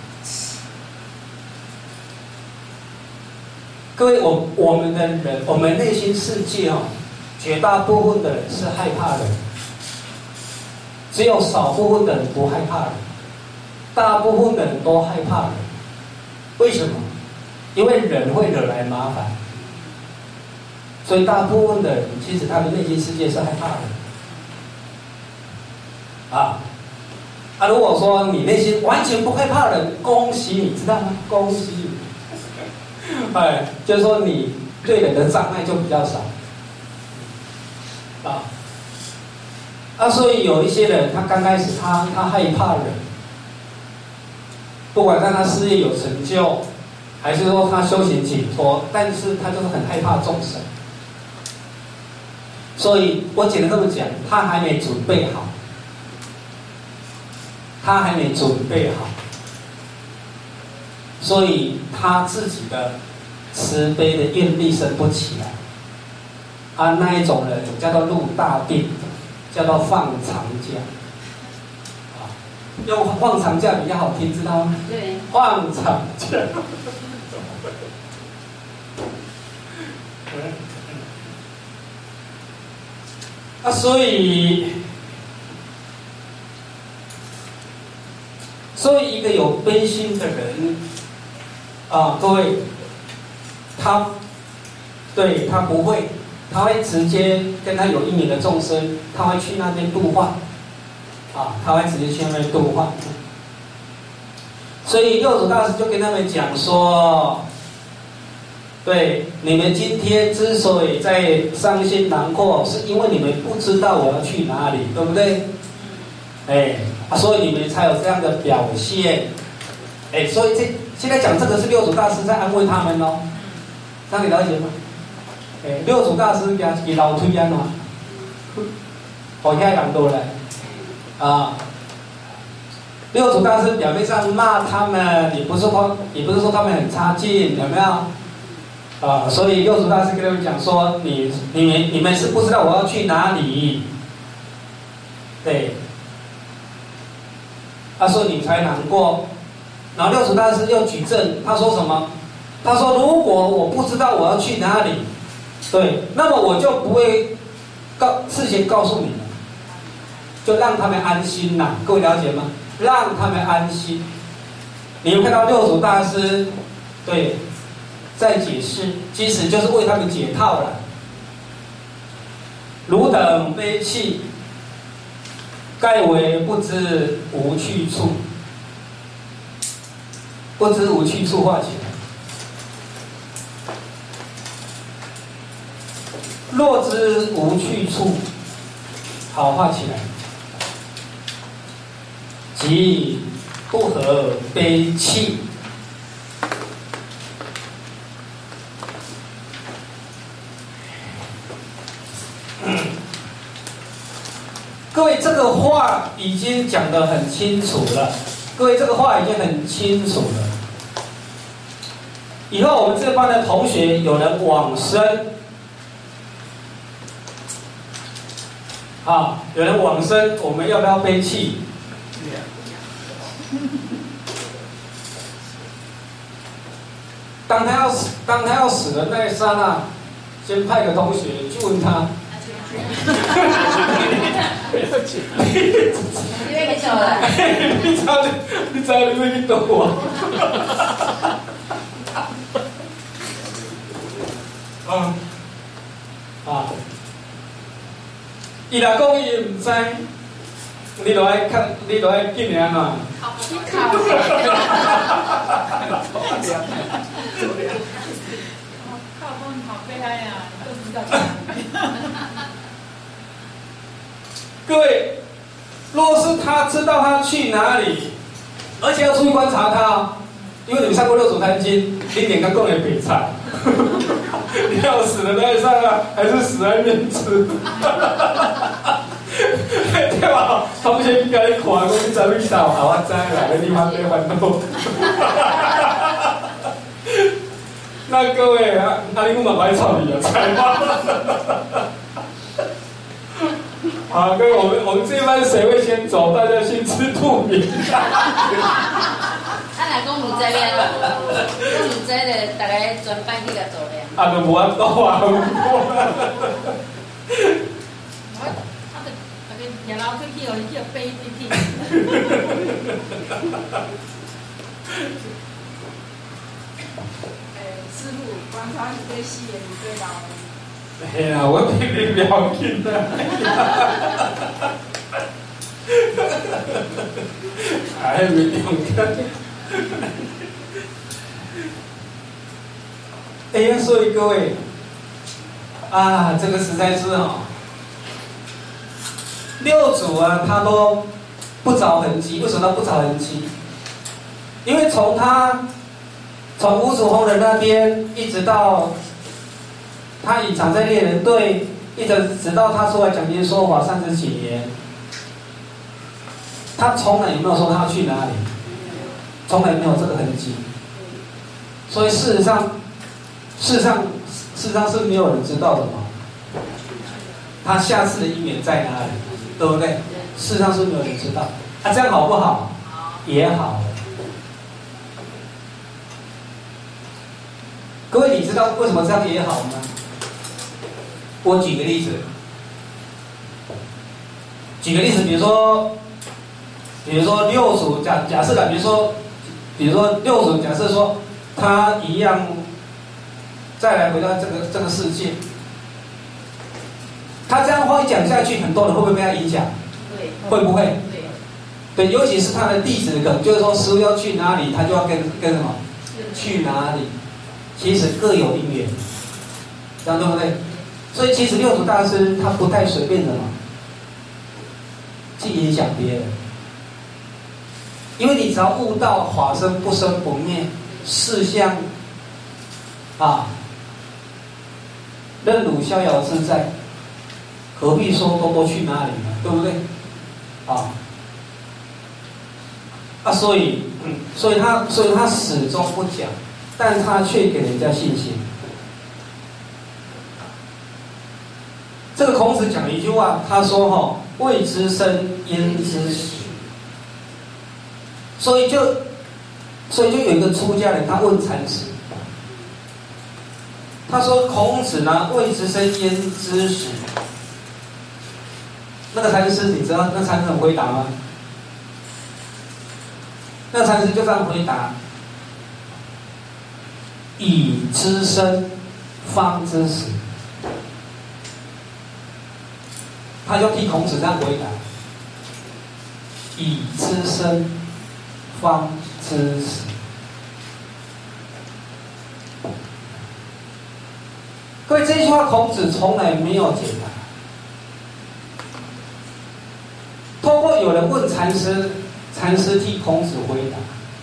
各位，我们的人，我们内心世界绝大部分的人是害怕的，只有少部分的人不害怕的，大部分的人都害怕的。为什么？因为人会惹来麻烦，所以大部分的人其实他们内心世界是害怕的。如果说你内心完全不害怕的人，恭喜你，知道吗？恭喜你。就是说你对人的障碍就比较少。所以有一些人，他刚开始他害怕人，不管他事业有成就，还是说他修行解脱，但是他就是很害怕众生。所以我简单这么讲，他还没准备好，所以他自己的慈悲的愿力生不起来。那一种人叫做入大定，叫做放长假。用放长假比较好听，知道吗？ 对。 放长假。所以一个有悲心的人，各位，他不会，他会直接跟他有因缘的众生，他会去那边度化，他会直接去那边度化。 所以六祖大师就跟他们讲说，对，你们今天之所以在伤心难过，是因为你们不知道我要去哪里，对不对？所以你们才有这样的表现。所以现在讲这个是六祖大师在安慰他们哦，这样你了解吗？六祖大师给老推荐嘛，好遐人多嘞啊。六祖大师表面上骂他们，也不是说他们很差劲，有没有？所以六祖大师跟他们讲说，你们是不知道我要去哪里，对，所以你才难过。然后六祖大师又举证，他说什么？他说如果我不知道我要去哪里，对，那么我就不会事先告诉你们，就让他们安心啦。各位了解吗？让他们安心。你有看到六祖大师对在解释，其实就是为他们解套了。汝等悲泣，盖为不知无去处。不知无去处画起来。若知无去处，好画起来。即不合悲泣。各位，这个话已经讲得很清楚了。各位，这个话已经很清楚了。以后我们这班的同学有人往生，有人往生，我们要不要悲泣？当他要死的那一刹那，先派个同学去问他。 你要去做啦？ 你知你要去倒啊？伊若讲伊唔知，你就爱紧点嘛。 你考考问好悲哀呀，都不知道。 各位，若是他知道他去哪里，而且要注意观察他哦，因为你们上过《六祖坛经》，零点跟共也北菜，你要死的那一刹那，还是死在面子？对吧？同学应该看，讲你知你到，我知啦，你烦恼烦恼。那各位啊，你根本白吵你啊，猜吗？各位，我们这一班谁会先走？大家心知肚明。 若讲唔知边啦，讲唔知的，大家全班去甲做咧。 就无法度啊！ 也老推去哦，伊去飞去。 师傅，观察你最细的，你最老的。 嘿啦，我比你了紧啦。没用看。所以各位这个实在是六祖他都不着痕迹。为什么他不着痕迹？因为从五祖弘忍那边一直到他隐藏在猎人队，一直到他出来讲经说法30几年，他从来也没有说他要去哪里，从来没有这个痕迹。所以事实上是没有人知道的嘛。他下次的因缘在哪里，对不对？事实上是没有人知道。这样好不好？也好。各位，你知道为什么这样也好吗？我举个例子，比如说六祖假设的，比如说六祖假设说他一样再来回到这个世界，他这样话一讲下去，很多人会不会被他影响？ 对， 会不会？ 对。 对，尤其是他的弟子，可能就是说师父要去哪里，他就要跟什么去哪里。其实各有因缘，这样对不对？所以其实六祖大师他不太随便的嘛，去影响别人。因为你只要悟到法身不生不灭，事相啊，任汝逍遥自在，何必说多去哪里呢？对不对？所以他始终不讲，但他却给人家信心。这个孔子讲了一句话，他说未知生焉知死。所以就有一个出家人，他问禅师，他说孔子呢，未知生焉知死。那个禅师你知道那禅师怎么回答吗？那禅师就这样回答：以知生，方知死。他就替孔子这样回答：以知生，方知死。各位，这句话孔子从来没有解答。透过有人问禅师，禅师替孔子回答。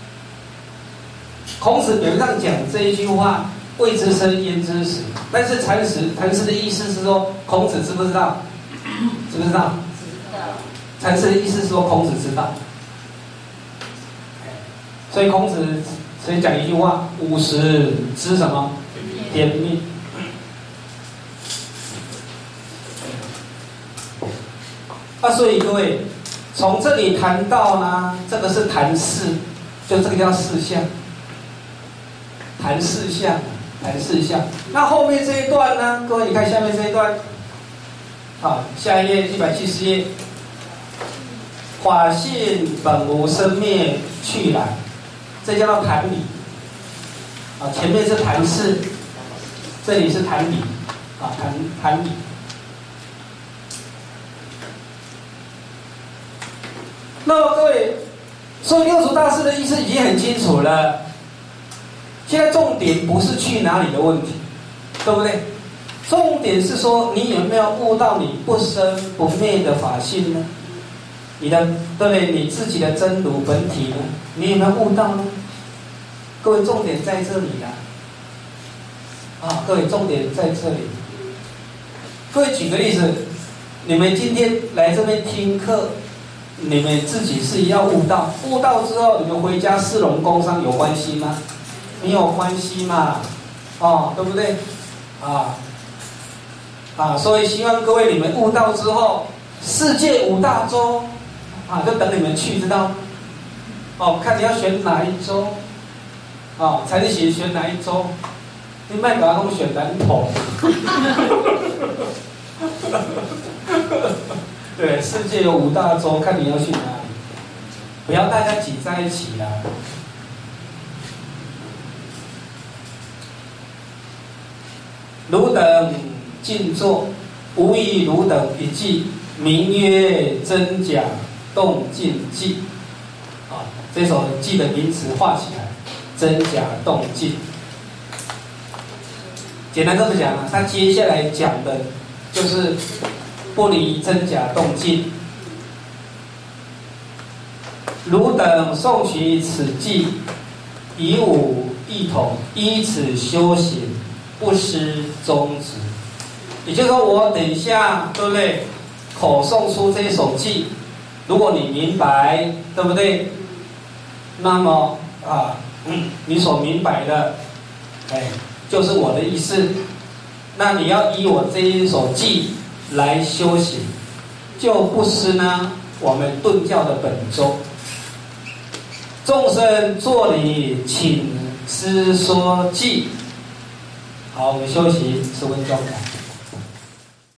孔子表面上讲这一句话“未知生焉知死”，但是禅师的意思是说，孔子知不知道？知不知道？知道。禅师的意思是说，孔子知道。所以孔子讲一句话：“50知什么？天命。”所以各位，从这里谈到呢，这个是谈事，就这个叫事相，谈事相，谈事相。那后面这一段呢，各位你看下面这一段，下一页170页，法性本无生灭去来，这叫做谈理。前面是谈事，这里是谈理，谈理。那么各位，所以六祖大师的意思已经很清楚了。现在重点不是去哪里的问题，对不对？重点是说你有没有悟到你不生不灭的法性呢？你的对不对？你自己的真如本体呢？你有没有悟到呢？各位，重点在这里啦。各位，重点在这里。各位举个例子，你们今天来这边听课。你们自己是要悟到之后，你们回家事农工商有关系吗？没有关系嘛，对不对？所以希望各位你们悟到之后，世界5大洲就等你们去，知道吗？看你要选哪一州，才是选哪一州，你卖给他们选南投。对，世界有5大洲，看你要去哪里，不要大家挤在一起啦。汝等静坐，无以汝等一记，名曰真假动静记。这首记的名词画起来，真假动静。简单这么讲他接下来讲的就是不离真假动静。汝等诵取此记，以吾一统，依此修行，不失宗旨。也就是说，我等一下，对不对？口诵出这一首记，如果你明白，对不对？那么你所明白的，就是我的意思。那你要以我这一首记来修行，就不失呢我们顿教的本宗。众生作礼，请师说记。好，我们休息10分钟。